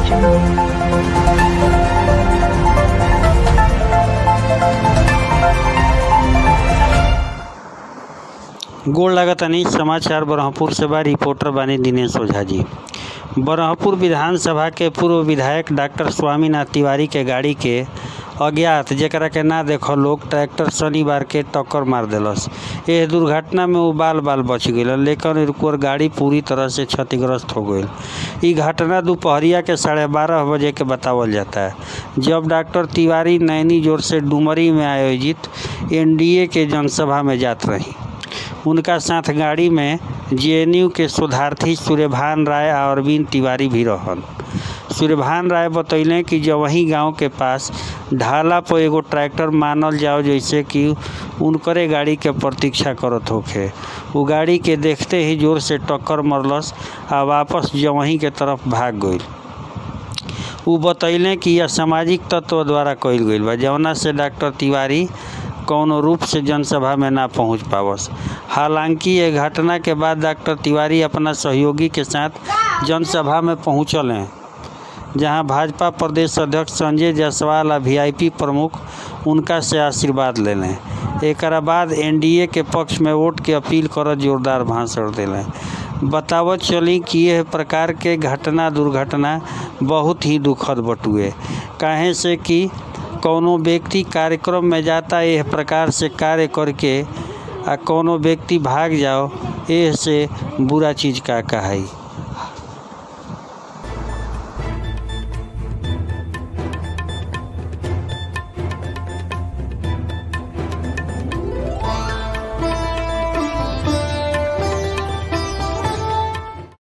गोड़ लागतानी। समाचार ब्रह्मपुर से बा। रिपोर्टर बानी दिनेश ओझा जी। ब्रह्मपुर विधानसभा के पूर्व विधायक डॉक्टर स्वामीनाथ तिवारी के गाड़ी के अज्ञात जेकरा के ना देखो लोग ट्रैक्टर शनिवार के टक्कर मार देलस। यह दुर्घटना में वो बाल बच गई, लेकिन इनकर गाड़ी पूरी तरह से क्षतिग्रस्त हो गई। ये घटना दोपहरिया के 12:30 बजे के बतावल जाता है, जब डॉक्टर तिवारी नैनी जोर से डुमरी में आयोजित एनडीए के जनसभा में जात रही। उनका साथ गाड़ी में जेएनयू के शोधार्थी सूर्यभान राय और अरविंद तिवारी भी रहन। सूर्यभान राय बतैलें कि जवही गांव के पास ढाला पर एगो ट्रैक्टर मानल जाओ जैसे कि उनकरे गाड़ी के प्रतीक्षा करत होखे। वो गाड़ी के देखते ही जोर से टक्कर मरलस आ वापस जवही के तरफ भाग गई। वो बतैलें कि यह सामाजिक तत्व द्वारा कइल गई बा, जवना से डॉक्टर तिवारी कौनो रूप से जनसभा में ना पहुंच पावस। हालांकि ये घटना के बाद डॉक्टर तिवारी अपना सहयोगी के साथ जनसभा में पहुंचल हैं, जहां भाजपा प्रदेश अध्यक्ष संजय जायसवाल और वीआईपी प्रमुख उनका से आशीर्वाद लेलें। एकरा बाद एनडीए के पक्ष में वोट के अपील करत जोरदार भाषण दिलें। बतावत चली कि यह प्रकार के दुर्घटना बहुत ही दुखद बटुए, काहे से कि कौनो व्यक्ति कार्यक्रम में जाता यह प्रकार से कार्य करके आ कौनो व्यक्ति भाग जाओ, यह से बुरा चीज़ का कहाई।